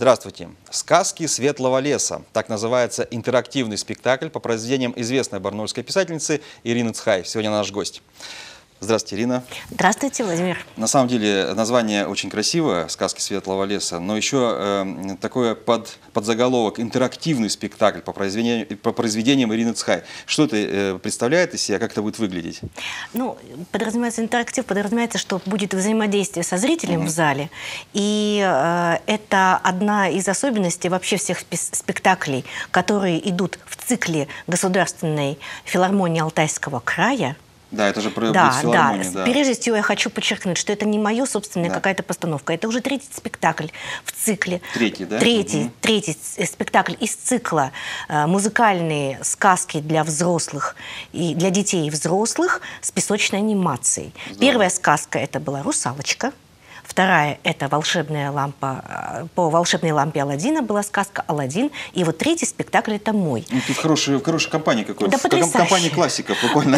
Здравствуйте. «Сказки Светлого леса». Так называется интерактивный спектакль по произведениям известной барнаульской писательницы Ирины Цхай. Сегодня наш гость. Здравствуйте, Ирина. Здравствуйте, Владимир. На самом деле название очень красивое «Сказки Светлого леса», но еще такое подзаголовок «Интерактивный спектакль по произведениям Ирины Цхай». Что это представляет из себя, как это будет выглядеть? Ну, подразумевается интерактив, подразумевается, что будет взаимодействие со зрителем в зале. И это одна из особенностей вообще всех спектаклей, которые идут в цикле Государственной филармонии Алтайского края. Да, это же про филармонию. Да. Прежде всего я хочу подчеркнуть, что это не моя собственная какая-то постановка. Это уже третий спектакль в цикле. Третий, да? Третий спектакль из цикла «Музыкальные сказки для взрослых и для детей и взрослых» с песочной анимацией. Здорово. Первая сказка это была «Русалочка». Вторая – это волшебная лампа. По волшебной лампе Аладдина была сказка «Аладдин». И вот третий спектакль – это мой. Ну, ты в хорошей компании какой-то. Да, в компании классиков буквально.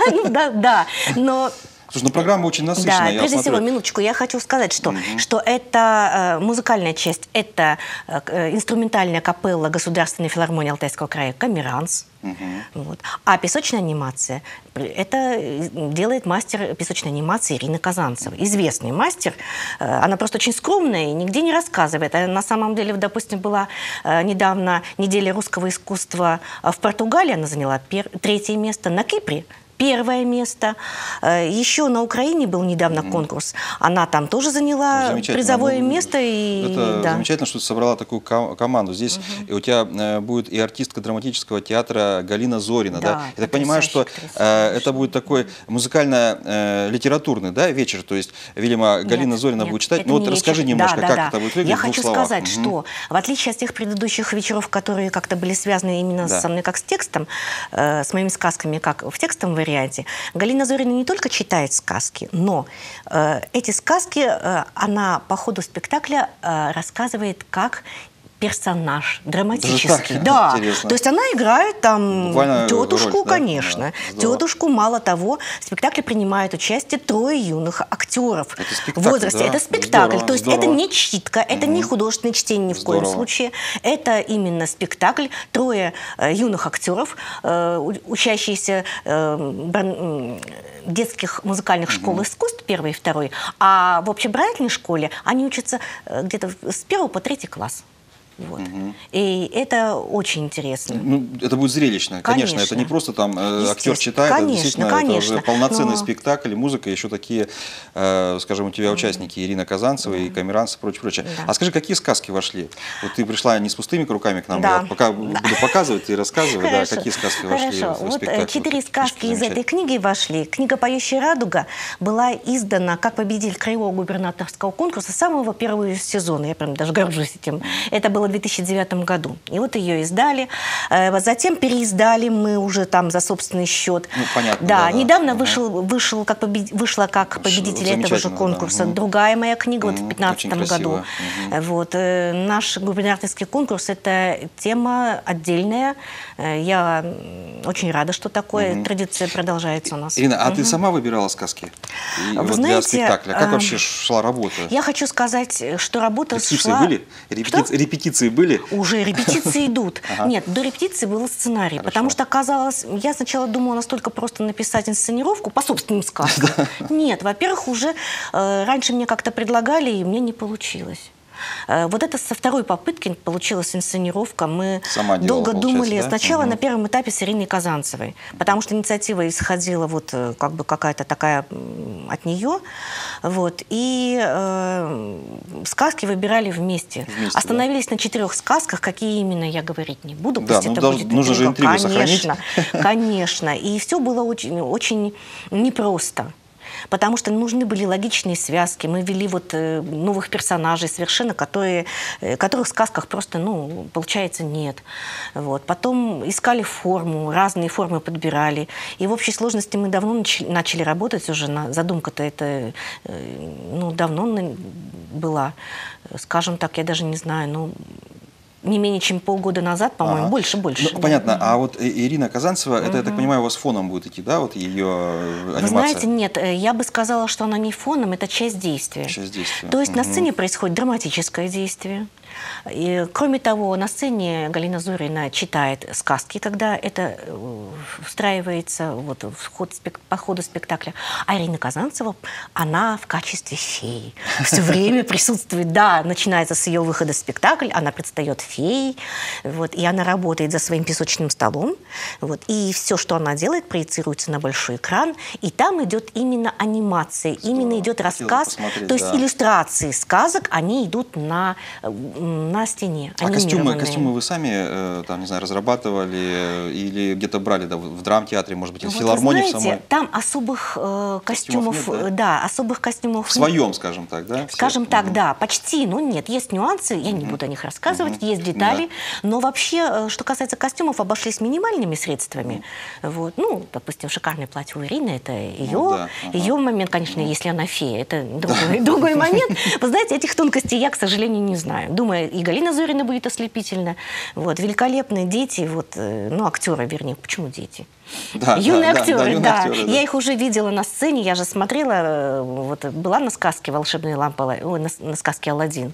Да, но... Слушай, ну программа очень насыщенная. Да, прежде всего, минуточку, я хочу сказать, что это музыкальная часть, это инструментальная капелла Государственной филармонии Алтайского края «Камеранс». Вот. А песочная анимация – это делает мастер песочной анимации Ирина Казанцева. Известный мастер. Она просто очень скромная и нигде не рассказывает. На самом деле, допустим, была недавно неделя русского искусства в Португалии. Она заняла третье место. На Кипре первое место. Еще на Украине был недавно конкурс. Она там тоже заняла призовое место. Это замечательно, что ты собрала такую команду. Здесь у тебя будет и артистка драматического театра Галина Зорина. Да? Я так понимаю, что это будет такой музыкально-литературный вечер. То есть, видимо, Галина Зорина будет читать. Ну вот расскажи немножко, как это будет выглядеть. Я хочу сказать, что в отличие от тех предыдущих вечеров, которые как-то были связаны именно со мной как с текстом, с моими сказками, как в текстовом варианте, Галина Зорина не только читает сказки, но эти сказки она по ходу спектакля рассказывает как персонаж драматический. Да, интересно. То есть она играет там буквально тетушку, роль, конечно. Да, тетушку, мало того, в спектакле принимают участие 3 юных актеров в возрасте. Да? Это спектакль, здорово, то есть это не читка, это не художественное чтение ни в коем случае. Это именно спектакль, 3 юных актеров, учащиеся детских музыкальных школ искусств, 1 и 2, а в общеобразовательной школе они учатся где-то с 1 по 3 класс. Вот. И это очень интересно. Ну, это будет зрелищно, конечно. Это не просто там актер читает, это действительно это уже полноценный спектакль, музыка, еще такие, скажем, у тебя участники Ирина Казанцева и Камеранс и прочее. А скажи, какие сказки вошли? Вот ты пришла не с пустыми руками к нам, я пока буду показывать, ты рассказывай, какие сказки вошли в спектакль. Вот 4 сказки из этой книги вошли. Книга «Поющая радуга» была издана как победитель краевого губернаторского конкурса самого первого сезона. Я прям даже горжусь этим. Это было в 2009 году. И вот ее издали. Затем переиздали мы уже там за собственный счет. Ну, понятно. Да, недавно вышла как победитель этого же конкурса другая моя книга вот в 2015 году. Вот. Наш губернаторский конкурс – это тема отдельная. Я очень рада, что такое традиция продолжается у нас. Ирина, а ты сама выбирала сказки? Вы знаете, для спектакля? Как вообще шла работа? Я хочу сказать, что работа шла... были? Репетиции были? Уже репетиции идут. Нет, до репетиции был сценарий. Потому что оказалось, я сначала думала настолько просто написать инсценировку по собственным сказкам. Нет, во-первых, уже раньше мне как-то предлагали, и мне не получилось. Вот это со 2-й попытки получилась инсценировка. Мы долго думали. Сначала на первом этапе с Ириной Казанцевой, потому что инициатива исходила вот как бы какая-то такая от нее. Вот. И сказки выбирали вместе. Остановились на 4 сказках. Какие именно, я говорить не буду. Да, нужно же интригу сохранить. Конечно. И все было очень, очень непросто. Потому что нужны были логичные связки. Мы ввели вот новых персонажей совершенно, которых в сказках просто, получается, нет. Вот. Потом искали форму, разные формы подбирали. И в общей сложности мы давно начали работать уже. Задумка-то это давно была. Скажем так, я даже не знаю, не менее чем полгода назад, по-моему, больше. Ну, понятно. А вот Ирина Казанцева, это, я так понимаю, у вас фоном будет идти, да, вот ее анимация? Вы знаете, нет, я бы сказала, что она не фоном, это часть действия. Часть действия. То есть на сцене происходит драматическое действие. И, кроме того, на сцене Галина Зорина читает сказки, когда это встраивается вот, по ходу спектакля. А Ирина Казанцева, она в качестве феи все время присутствует. Да, начинается с ее выхода в спектакль, она предстает феей, вот, и она работает за своим песочным столом. Вот, и все, что она делает, проецируется на большой экран, и там идет именно анимация, именно идет рассказ, то есть иллюстрации сказок, они идут на стене. А костюмы вы сами, там, не знаю, разрабатывали или где-то брали, да, в драмтеатре, может быть, в филармонии в самой? Там особых костюмов, нет, да? Особых костюмов. В своем, скажем так, да? Скажем так, да, почти, ну нет, есть нюансы, я не буду о них рассказывать, есть детали, но вообще, что касается костюмов, обошлись минимальными средствами. Вот, ну, допустим, шикарное платье у Ирины, это ее момент, конечно, если она фея, это другой момент. Вы знаете, этих тонкостей я, к сожалению, не знаю. Думаю, и Галина Зорина будет ослепительна. Вот, великолепные дети, вот, ну, актеры, вернее, почему дети? Да, юные актеры, да. Актеры, да. Я их уже видела на сцене, я же смотрела, вот, была на сказке «Волшебная лампа», на сказке «Аладдин».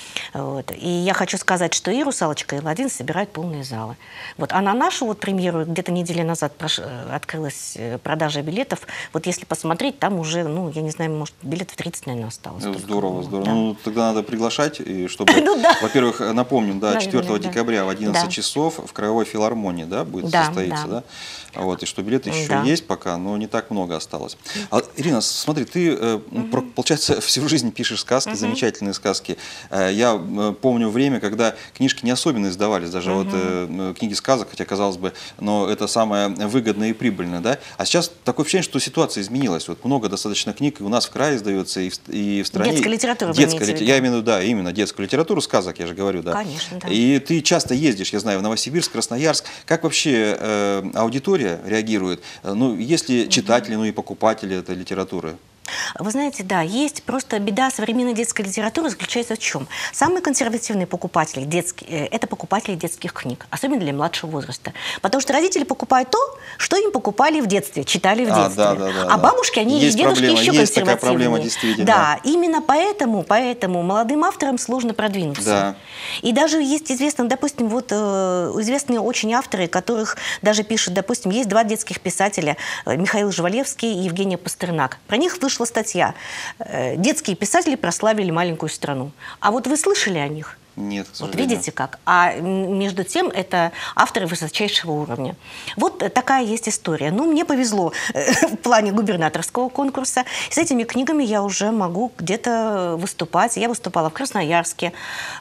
Вот. И я хочу сказать, что и «Русалочка», и «Аладдин» собирают полные залы. Вот. А на нашу вот премьеру где-то неделю назад открылась продажа билетов. Вот если посмотреть, там уже, ну, я не знаю, может, билетов 30, наверное, осталось. Здорово, здорово. Да. Ну, тогда надо приглашать, чтобы, во-первых, напомним, да, 4 декабря в 11 часов в Краевой филармонии, да, будет состоиться, да? Вот, и что билеты еще есть пока, но не так много осталось. Ирина, смотри, ты, получается, всю жизнь пишешь сказки, замечательные сказки. Я помню время, когда книжки не особенно издавались, даже вот книги сказок, хотя, казалось бы, но это самое выгодное и прибыльное, да? А сейчас такое впечатление, что ситуация изменилась. Вот много достаточно книг и у нас в крае издается, и в стране. Детская литература. Я имею в виду, да, именно детскую литературу, сказок, я же говорю, да. Конечно, да. И ты часто ездишь, я знаю, в Новосибирск, Красноярск. Как вообще аудитория реагирует? Ну, есть ли читатели, ну и покупатели этой литературы? Вы знаете, да, есть просто беда современной детской литературы заключается в чем? Самые консервативные покупатели это покупатели детских книг, особенно для младшего возраста. Потому что родители покупают то, что им покупали в детстве, читали в детстве. А бабушки, они и дедушки еще консервативные. Есть такая проблема, действительно. Да, именно поэтому молодым авторам сложно продвинуться. Да. И даже есть известные, допустим, вот известные очень авторы, которых даже пишут, допустим, есть два детских писателя, Михаил Жвалевский и Евгения Пастернак. Про них вышла статья. Детские писатели прославили маленькую страну. А вот вы слышали о них? Нет, к сожалению. Вот видите как. А между тем это авторы высочайшего уровня. Вот такая есть история. Ну, мне повезло в плане губернаторского конкурса. С этими книгами я уже могу где-то выступать. Я выступала в Красноярске,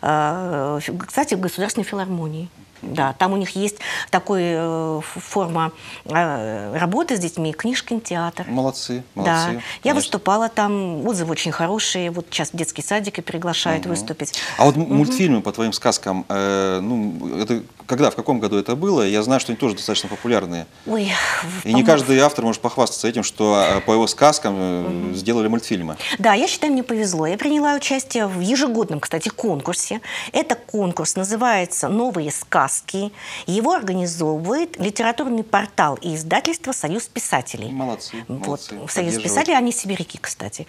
кстати, в Государственной филармонии. Да, там у них есть такая форма работы с детьми, книжкин-театр. Молодцы, молодцы. Да. Я выступала там, отзывы очень хорошие. Вот сейчас в детский садик и приглашают выступить. А вот мультфильмы по твоим сказкам, ну, это когда, в каком году это было? Я знаю, что они тоже достаточно популярные. Ой, и не каждый автор может похвастаться этим, что по его сказкам сделали мультфильмы. Да, я считаю, мне повезло. Я приняла участие в ежегодном, кстати, конкурсе. Это конкурс называется «Новые сказки». Его организовывает литературный портал и издательство «Союз писателей». Молодцы, вот. «Союз писателей», они сибиряки, кстати.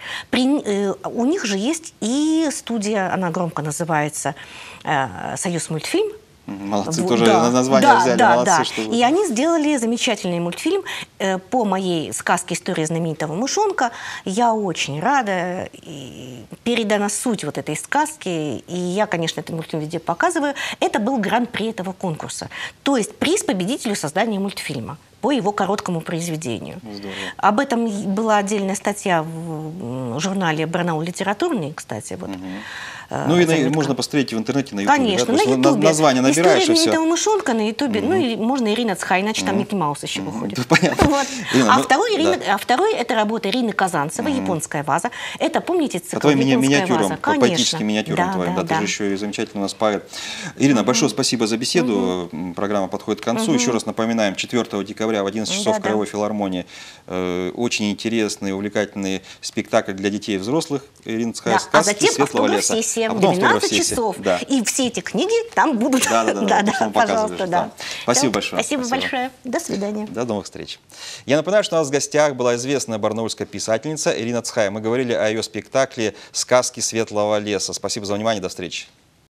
У них же есть и студия, она громко называется «Союз мультфильм». Молодцы, тоже название взяли, молодцы. Что и они сделали замечательный мультфильм по моей сказке «История знаменитого мышонка». Я очень рада, передана суть вот этой сказки, и я, конечно, этот мультфильм везде показываю. Это был гран-при этого конкурса, то есть приз победителю создания мультфильма по его короткому произведению. Здорово. Об этом была отдельная статья в журнале «Барнаул литературный», кстати. Вот. Ну и можно посмотреть в интернете на Ютубе. Конечно, да? на Ютубе. Название набираешь и все. «История знаменитого мышонка» на Ютубе. Ну и можно Ирина Цхай, иначе там Микки Маус еще выходит. Понятно. Вот. Ирина, второй это работа Ирины Казанцевой, «Японская ваза». Это, помните, цикл «Японская миниатюрам, ваза»? Поэтическим миниатюрам твоим. Да, ты же еще и замечательно у нас поэт. Ирина, большое спасибо за беседу. Программа подходит к концу. Еще раз напоминаем, 4 декабря в 11 часов в Краевой филармонии очень интересный, увлекательный спектакль для детей и взрослых. Ирина Цхай, «Сказки Светлого леса». 7, 12 часов. Да. И все эти книги там будут. Да, пожалуйста, да. Спасибо большое. Спасибо большое. До свидания. До новых встреч. Я напоминаю, что у нас в гостях была известная барнаульская писательница Ирина Цхай. Мы говорили о ее спектакле «Сказки Светлого леса». Спасибо за внимание. До встречи.